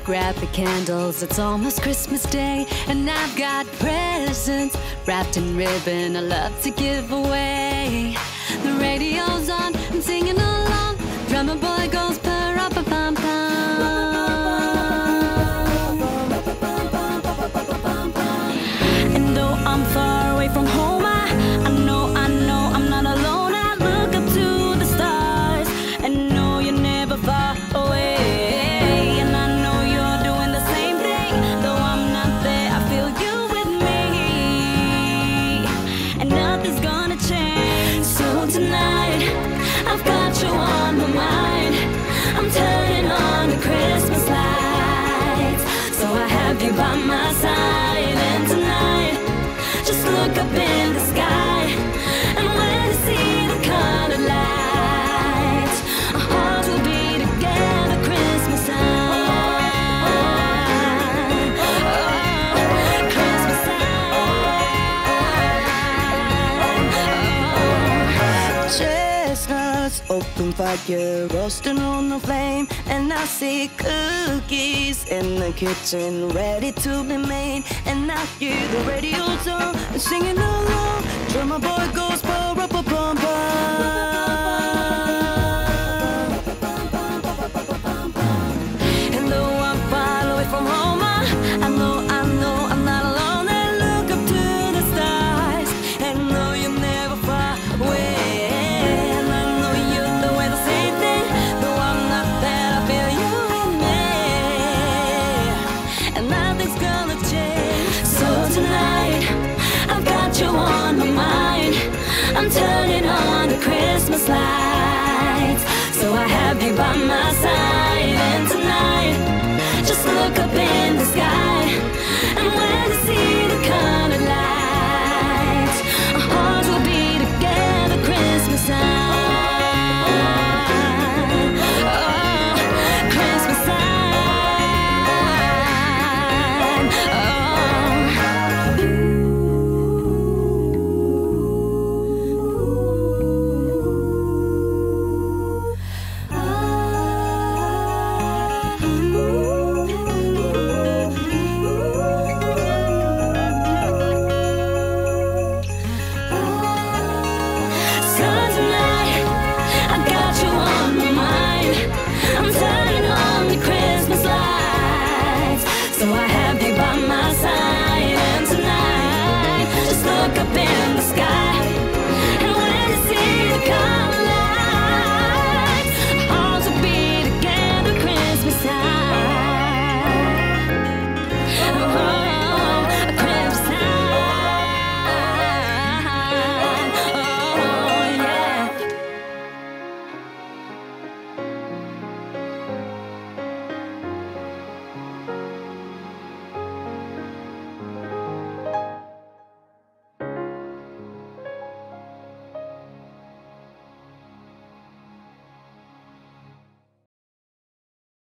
grab the candles, it's almost Christmas Day, and I've got presents wrapped in ribbon I love to give away. The radio's on, I'm singing along, drummer boy goes pa-ra-pa-pam-pam. And though I'm far away from home, I know I'm not alone. I look up to the stars and know you're never far away. And I know you're doing the same thing, though I'm not there, I feel you with me, and nothing's gonna change. So tonight, I've got you on my mind. I'm turning on the Christmas lights, so I have you by my side. And tonight, just look up in the sky, and when you see the colored lights, our hearts will be together Christmas time. Oh, Christmas time. Chestnuts, open fire, roasting on the flame, and I see cookies in the kitchen ready to be made. And I hear the radio's on, and singing along, drummer boy goes pa-ra-pa-pam-pam. And though I'm far away from home, I know I'm not alone. I look up to the stars and know you're never far away. And I know you're doing the same thing, though I'm not there, I feel you in me, and nothing's gonna change. So tonight, I've got you on my mind. I'm turning on the Christmas lights, so I have you by my side. And tonight, just look up in the sky,